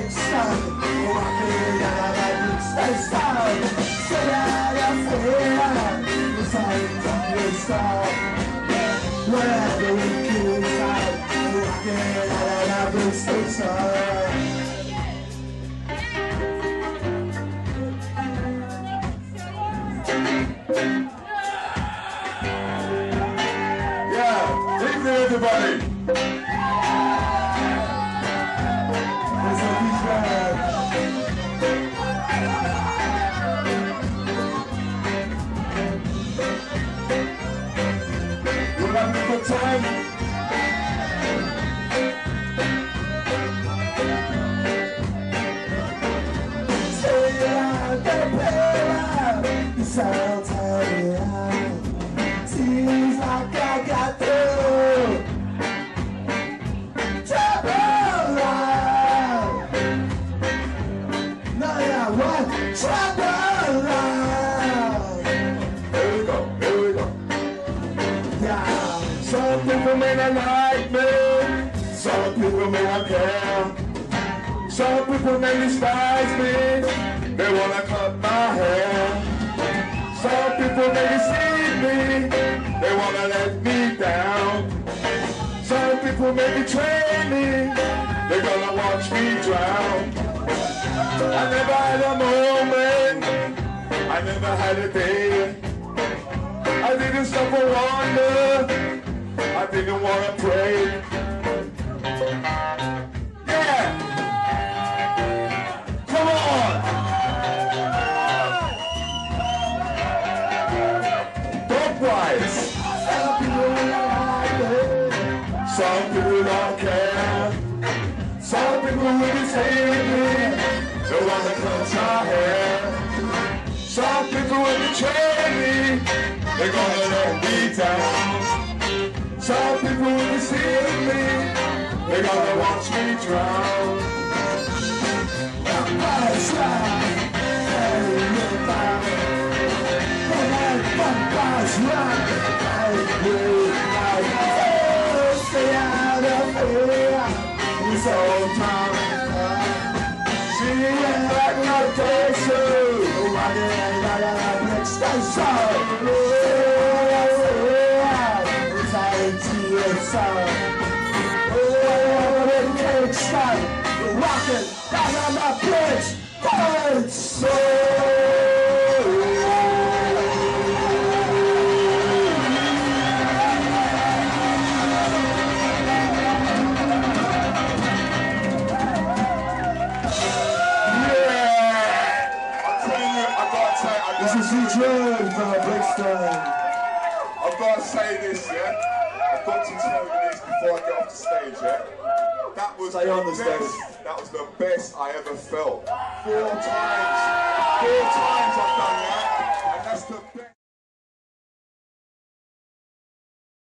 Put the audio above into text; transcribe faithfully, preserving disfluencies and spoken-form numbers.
Brixton, walking out of Brixton town. Stay out of fear, the signs of your star. Wherever we keep out, walking out of Brixton town. Yeah, evening everybody. We're having a good time. Stay out there, play out. It's all time out. Seems like I got through. Trouble out. No, yeah, what? Trouble out. Here we go, here we go. Yeah. Some people may not like me, some people may not care. Some people may despise me, they wanna cut my hair. Some people may deceive me, they wanna let me down. Some people may betray me, they're gonna watch me drown. I never had a moment, I never had a day. I didn't stop for wonder, I didn't wanna pray. Yeah! Come on! Dog-wise! Some people like it. Some people don't care. Some people will deceive me, they wanna cut my hair. Some people will betray me, they're gonna let me down. Some people will deceive me, they're gonna watch me drown. Vampires run, hey, you're bound. Vampires run, hey, you're bound. Oh, stay out of here, it's all time. See you back in the day, so Walking out of Brixton town. It's all to your soul. Oh, Brixton, walking down on the bridge. It's so. This is you, Joe from Brixton. I've got to say this, yeah? I've got to tell you this before I get off the stage, yeah? That was Stay the on the best, stage. that was the best I ever felt. Four times, four times I've done that, and that's the best.